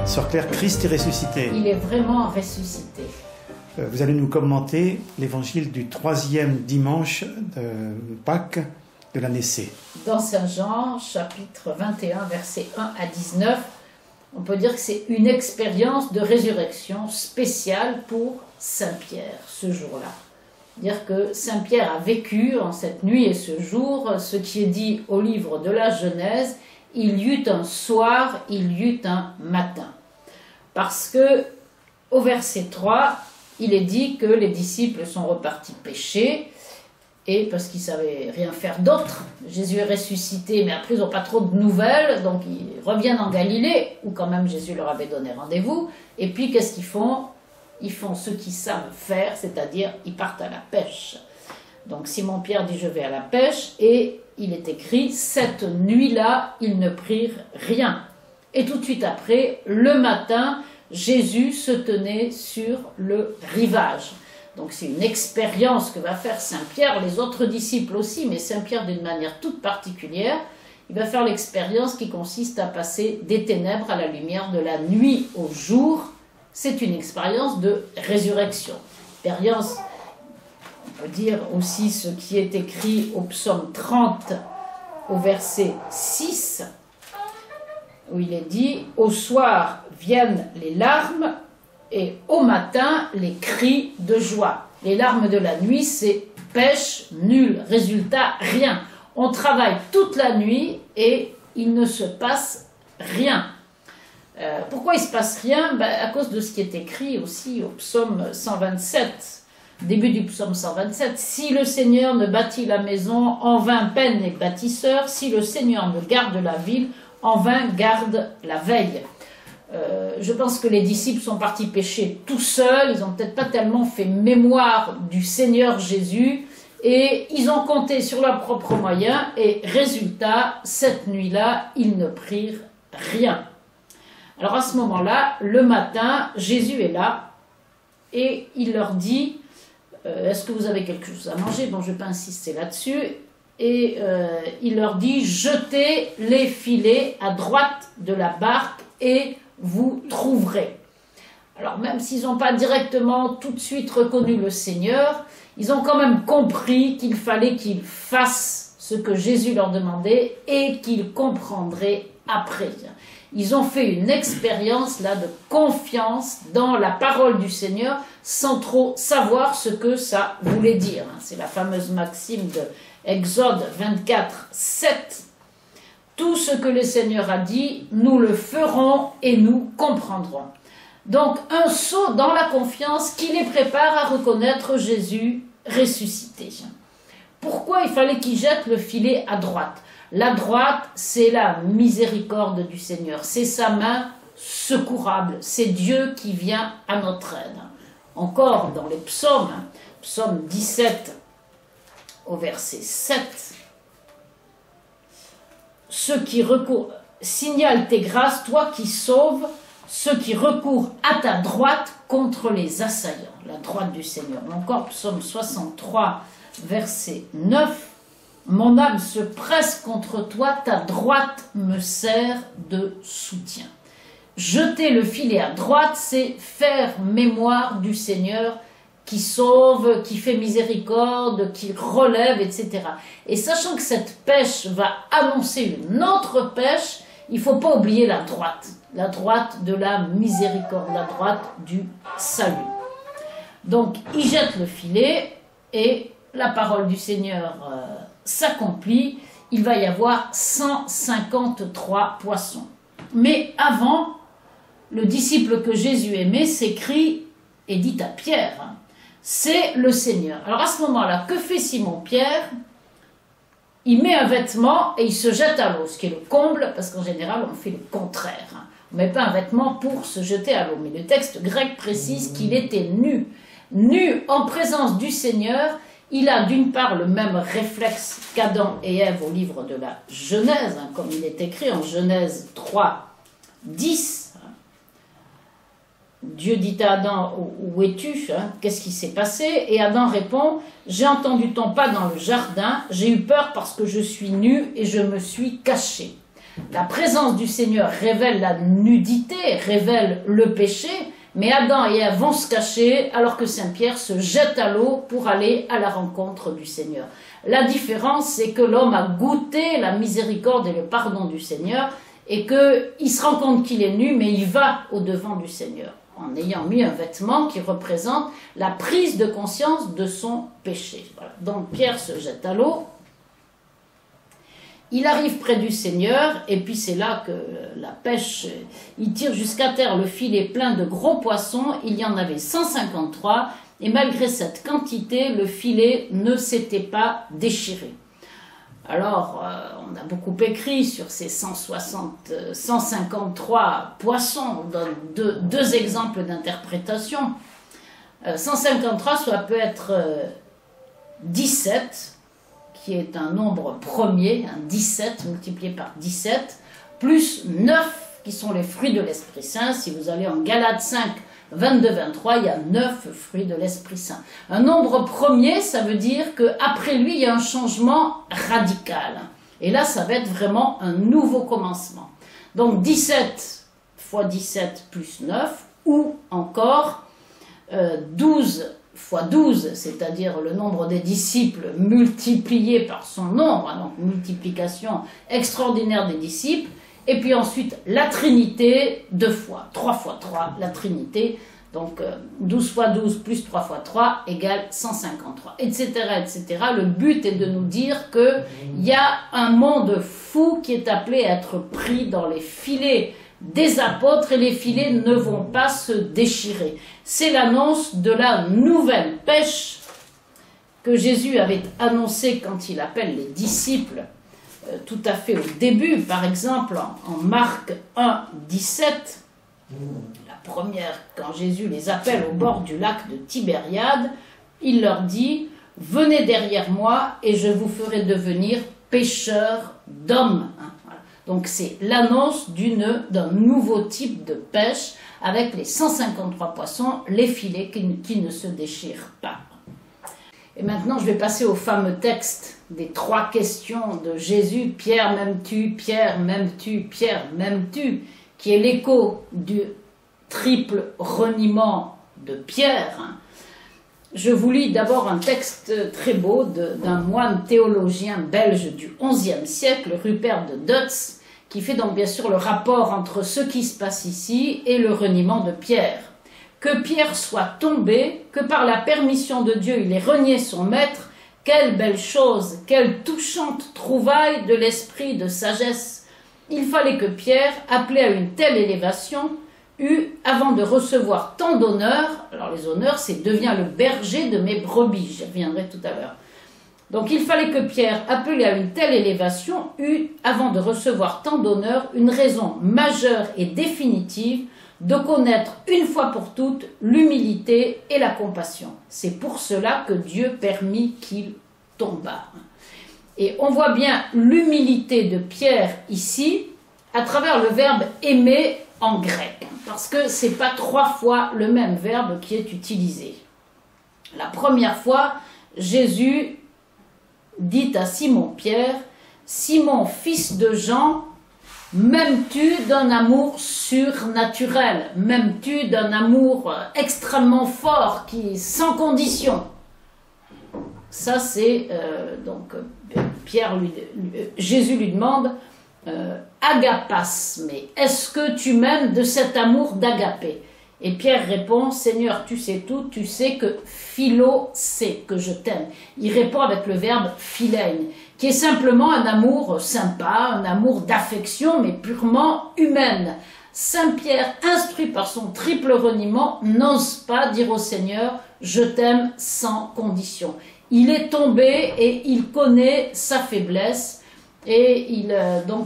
Sœur Claire, Christ est ressuscité. Il est vraiment ressuscité. Vous allez nous commenter l'évangile du 3e dimanche de Pâques de l'année C. Dans Saint Jean, chapitre 21, versets 1 à 19, on peut dire que c'est une expérience de résurrection spéciale pour Saint Pierre, ce jour-là. Dire que Saint Pierre a vécu en cette nuit et ce jour ce qui est dit au livre de la Genèse, il y eut un soir, il y eut un matin. Parce que au verset 3, il est dit que les disciples sont repartis pêcher, et parce qu'ils ne savaient rien faire d'autre. Jésus est ressuscité, mais après ils n'ont pas trop de nouvelles, donc ils reviennent en Galilée, où quand même Jésus leur avait donné rendez-vous, et puis qu'est-ce qu'ils font ? Ils font ce qu'ils savent faire, c'est-à-dire ils partent à la pêche. Donc Simon-Pierre dit « je vais à la pêche » et il est écrit « cette nuit-là, ils ne prirent rien ». Et tout de suite après, le matin, Jésus se tenait sur le rivage. Donc c'est une expérience que va faire Saint-Pierre, les autres disciples aussi, mais Saint-Pierre d'une manière toute particulière. Il va faire l'expérience qui consiste à passer des ténèbres à la lumière, de la nuit au jour. C'est une expérience de résurrection. Expérience, on peut dire aussi ce qui est écrit au psaume 30, au verset 6, où il est dit « Au soir viennent les larmes et au matin les cris de joie ». Les larmes de la nuit, c'est pêche, nul, résultat, rien. On travaille toute la nuit et il ne se passe rien. Pourquoi il ne se passe rien ? À cause de ce qui est écrit aussi au psaume 127, début du psaume 127. « Si le Seigneur ne bâtit la maison, en vain peinent les bâtisseurs. Si le Seigneur ne garde la ville, en vain garde la veille. » Je pense que les disciples sont partis pêcher tout seuls. Ils n'ont peut-être pas tellement fait mémoire du Seigneur Jésus. Et ils ont compté sur leurs propres moyens. Et résultat, cette nuit-là, ils ne prirent rien. Alors à ce moment-là, le matin, Jésus est là et il leur dit « Est-ce que vous avez quelque chose à manger ?» Bon, je ne vais pas insister là-dessus. Et il leur dit « Jetez les filets à droite de la barque et vous trouverez. » Alors même s'ils n'ont pas directement tout de suite reconnu le Seigneur, ils ont quand même compris qu'il fallait qu'ils fassent ce que Jésus leur demandait et qu'ils comprendraient après. Ils ont fait une expérience là de confiance dans la parole du Seigneur sans trop savoir ce que ça voulait dire. C'est la fameuse maxime de Exode 24, 7. Tout ce que le Seigneur a dit, nous le ferons et nous comprendrons. Donc un saut dans la confiance qui les prépare à reconnaître Jésus ressuscité. Pourquoi il fallait qu'ils jettent le filet à droite ? La droite, c'est la miséricorde du Seigneur, c'est sa main secourable, c'est Dieu qui vient à notre aide. Encore dans les psaumes, psaume 17 au verset 7, ceux qui recourent, signale tes grâces, toi qui sauves ceux qui recourent à ta droite contre les assaillants, la droite du Seigneur. Encore psaume 63, verset 9, mon âme se presse contre toi, ta droite me sert de soutien. Jeter le filet à droite, c'est faire mémoire du Seigneur qui sauve, qui fait miséricorde, qui relève, etc. Et sachant que cette pêche va annoncer une autre pêche, il ne faut pas oublier la droite de la miséricorde, la droite du salut. Donc, il jette le filet et la parole du Seigneur s'accomplit, il va y avoir 153 poissons. Mais avant, le disciple que Jésus aimait s'écrie et dit à Pierre, c'est le Seigneur. Alors à ce moment-là, que fait Simon-Pierre ? Il met un vêtement et il se jette à l'eau, ce qui est le comble, parce qu'en général, on fait le contraire. On ne met pas un vêtement pour se jeter à l'eau. Mais le texte grec précise qu'il était nu. Nu en présence du Seigneur, il a d'une part le même réflexe qu'Adam et Ève au livre de la Genèse, comme il est écrit en Genèse 3, 10. Dieu dit à Adam, où es-tu ? Qu'est-ce qui s'est passé ? Et Adam répond, j'ai entendu ton pas dans le jardin, j'ai eu peur parce que je suis nu et je me suis caché. La présence du Seigneur révèle la nudité, révèle le péché, mais Adam et Ève vont se cacher alors que Saint-Pierre se jette à l'eau pour aller à la rencontre du Seigneur. La différence, c'est que l'homme a goûté la miséricorde et le pardon du Seigneur et qu'il se rend compte qu'il est nu, mais il va au-devant du Seigneur en ayant mis un vêtement qui représente la prise de conscience de son péché. Voilà. Donc Pierre se jette à l'eau. Il arrive près du Seigneur, et puis c'est là que la pêche, il tire jusqu'à terre le filet plein de gros poissons, il y en avait 153, et malgré cette quantité, le filet ne s'était pas déchiré. Alors, on a beaucoup écrit sur ces 153 poissons, on donne deux exemples d'interprétation. 153, ça peut être 17, qui est un nombre premier, un 17 multiplié par 17, plus 9 qui sont les fruits de l'Esprit Saint. Si vous allez en Galates 5, 22-23, il y a 9 fruits de l'Esprit Saint. Un nombre premier, ça veut dire qu'après lui, il y a un changement radical. Et là, ça va être vraiment un nouveau commencement. Donc 17 fois 17 plus 9, ou encore 12 fois 12, c'est-à-dire le nombre des disciples multiplié par son nombre, donc multiplication extraordinaire des disciples, et puis ensuite la Trinité, 2 fois, 3 fois 3, la Trinité, donc 12 fois 12 plus 3 fois 3 égale 153, etc., etc. Le but est de nous dire qu'il y a un monde fou qui est appelé à être pris dans les filets des apôtres, et les filets ne vont pas se déchirer. C'est l'annonce de la nouvelle pêche que Jésus avait annoncée quand il appelle les disciples, tout à fait au début, par exemple en Marc 1, 17, la première, quand Jésus les appelle au bord du lac de Tibériade, il leur dit « Venez derrière moi et je vous ferai devenir pêcheurs d'hommes ». Donc c'est l'annonce d'un nouveau type de pêche avec les 153 poissons, les filets qui ne se déchirent pas. Et maintenant je vais passer au fameux texte des 3 questions de Jésus. Pierre, m'aimes-tu? Pierre, m'aimes-tu? Pierre, m'aimes-tu? Qui est l'écho du triple reniement de Pierre. Je vous lis d'abord un texte très beau d'un moine théologien belge du XIe siècle, Rupert de Dutz, qui fait donc bien sûr le rapport entre ce qui se passe ici et le reniement de Pierre. Que Pierre soit tombé, que par la permission de Dieu il ait renié son maître, quelle belle chose, quelle touchante trouvaille de l'esprit de sagesse. Il fallait que Pierre, appelé à une telle élévation, avant de recevoir tant d'honneurs, alors les honneurs, c'est « deviens le berger de mes brebis », j'y reviendrai tout à l'heure. Donc il fallait que Pierre, appelé à une telle élévation, eût, avant de recevoir tant d'honneurs, une raison majeure et définitive de connaître une fois pour toutes l'humilité et la compassion. C'est pour cela que Dieu permit qu'il tombât. Et on voit bien l'humilité de Pierre ici, à travers le verbe « aimer » en grec, parce que ce n'est pas 3 fois le même verbe qui est utilisé. La première fois, Jésus dit à Simon-Pierre, « Simon, fils de Jean, m'aimes-tu d'un amour surnaturel? M'aimes-tu d'un amour extrêmement fort, sans condition ?» Ça c'est, Jésus lui demande, agapas, mais est-ce que tu m'aimes de cet amour d'agapé? Et Pierre répond, Seigneur, tu sais tout, tu sais que philo, c'est que je t'aime. Il répond avec le verbe philein, qui est simplement un amour sympa, un amour d'affection, mais purement humaine. Saint Pierre, instruit par son triple reniement, n'ose pas dire au Seigneur, je t'aime sans condition. Il est tombé et il connaît sa faiblesse, et il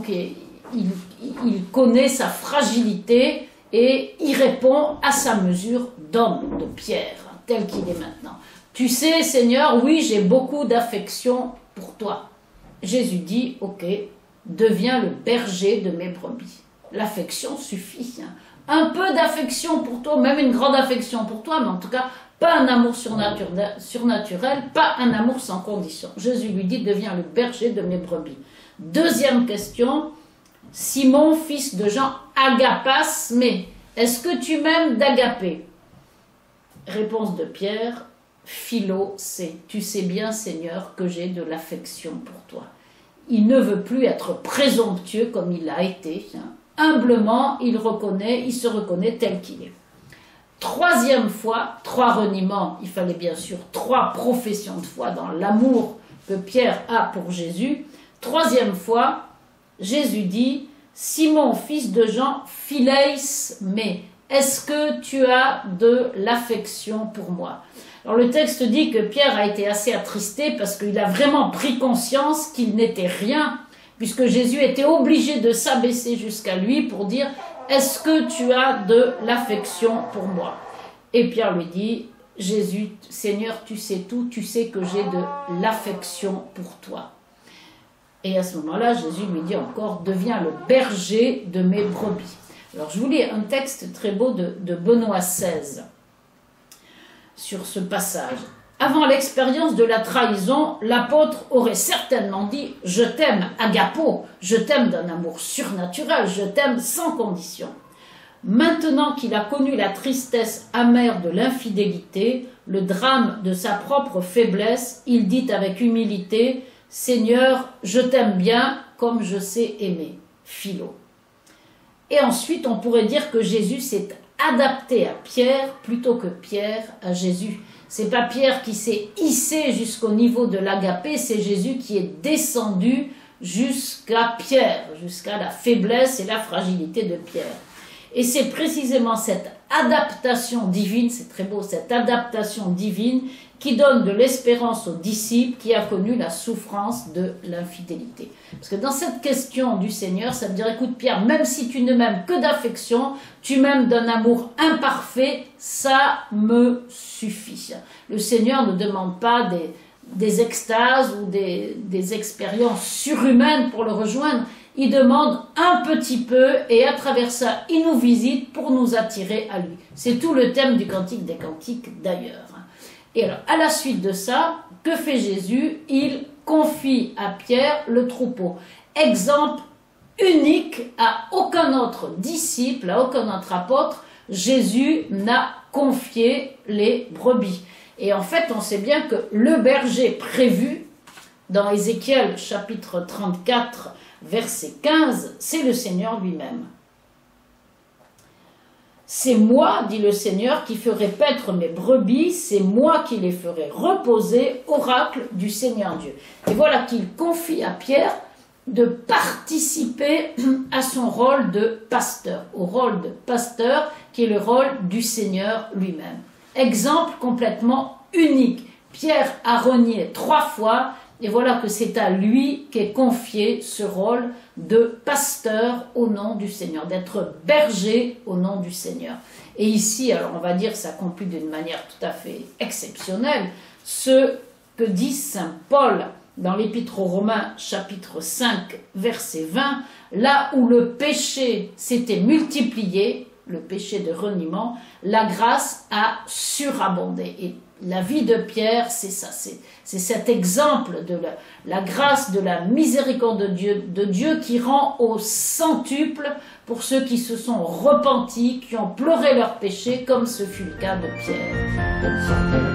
connaît sa fragilité et il répond à sa mesure d'homme, de Pierre, tel qu'il est maintenant. Tu sais, Seigneur, oui, j'ai beaucoup d'affection pour toi. Jésus dit, ok, deviens le berger de mes brebis. L'affection suffit. Un peu d'affection pour toi, même une grande affection pour toi, mais en tout cas, pas un amour surnaturel, pas un amour sans condition. Jésus lui dit, deviens le berger de mes brebis. Deuxième question, Simon, fils de Jean, agapas, mais est-ce que tu m'aimes d'agapé? Réponse de Pierre, Philo, tu sais bien, Seigneur, que j'ai de l'affection pour toi. Il ne veut plus être présomptueux comme il l'a été. Humblement, il se reconnaît tel qu'il est. Troisième fois, 3 reniements, il fallait bien sûr 3 professions de foi dans l'amour que Pierre a pour Jésus. Troisième fois, Jésus dit, Simon, fils de Jean, phileis, mais est-ce que tu as de l'affection pour moi? Alors le texte dit que Pierre a été assez attristé parce qu'il a vraiment pris conscience qu'il n'était rien, puisque Jésus était obligé de s'abaisser jusqu'à lui pour dire « Est-ce que tu as de l'affection pour moi ?» Et Pierre lui dit « Jésus, Seigneur, tu sais tout, tu sais que j'ai de l'affection pour toi. » Et à ce moment-là, Jésus lui dit encore « Deviens le berger de mes brebis. » Alors je vous lis un texte très beau de Benoît XVI sur ce passage. Avant l'expérience de la trahison, l'apôtre aurait certainement dit « Je t'aime, agapo, je t'aime d'un amour surnaturel, je t'aime sans condition. » Maintenant qu'il a connu la tristesse amère de l'infidélité, le drame de sa propre faiblesse, il dit avec humilité « Seigneur, je t'aime bien comme je sais aimer. » Philo. Et ensuite, on pourrait dire que Jésus s'est adapté à Pierre plutôt que Pierre à Jésus. C'est pas Pierre qui s'est hissé jusqu'au niveau de l'agapé, c'est Jésus qui est descendu jusqu'à Pierre, jusqu'à la faiblesse et la fragilité de Pierre. Et c'est précisément cette adaptation divine, c'est très beau, cette adaptation divine qui donne de l'espérance aux disciples qui a connu la souffrance de l'infidélité. Parce que dans cette question du Seigneur, ça veut dire, écoute Pierre, même si tu ne m'aimes que d'affection, tu m'aimes d'un amour imparfait, ça me suffit. Le Seigneur ne demande pas des extases ou des expériences surhumaines pour le rejoindre. Il demande un petit peu et à travers ça, il nous visite pour nous attirer à lui. C'est tout le thème du Cantique des Cantiques d'ailleurs. Et alors, à la suite de ça, que fait Jésus? Il confie à Pierre le troupeau. Exemple unique, à aucun autre disciple, à aucun autre apôtre, Jésus n'a confié les brebis. Et en fait, on sait bien que le berger prévu dans Ézéchiel chapitre 34, verset 15, c'est le Seigneur lui-même. C'est moi, dit le Seigneur, qui ferai paître mes brebis, c'est moi qui les ferai reposer, oracle du Seigneur Dieu. Et voilà qu'il confie à Pierre de participer à son rôle de pasteur, au rôle de pasteur qui est le rôle du Seigneur lui-même. Exemple complètement unique. Pierre a renié 3 fois, et voilà que c'est à lui qu'est confié ce rôle de pasteur au nom du Seigneur, d'être berger au nom du Seigneur. Et ici, alors on va dire que ça s'accomplit d'une manière tout à fait exceptionnelle, ce que dit saint Paul dans l'Épître aux Romains, chapitre 5, verset 20, là où le péché s'était multiplié, le péché de reniement, la grâce a surabondé. Et la vie de Pierre, c'est ça, c'est cet exemple de la grâce, de la miséricorde de Dieu qui rend au centuple pour ceux qui se sont repentis, qui ont pleuré leurs péchés, comme ce fut le cas de Pierre.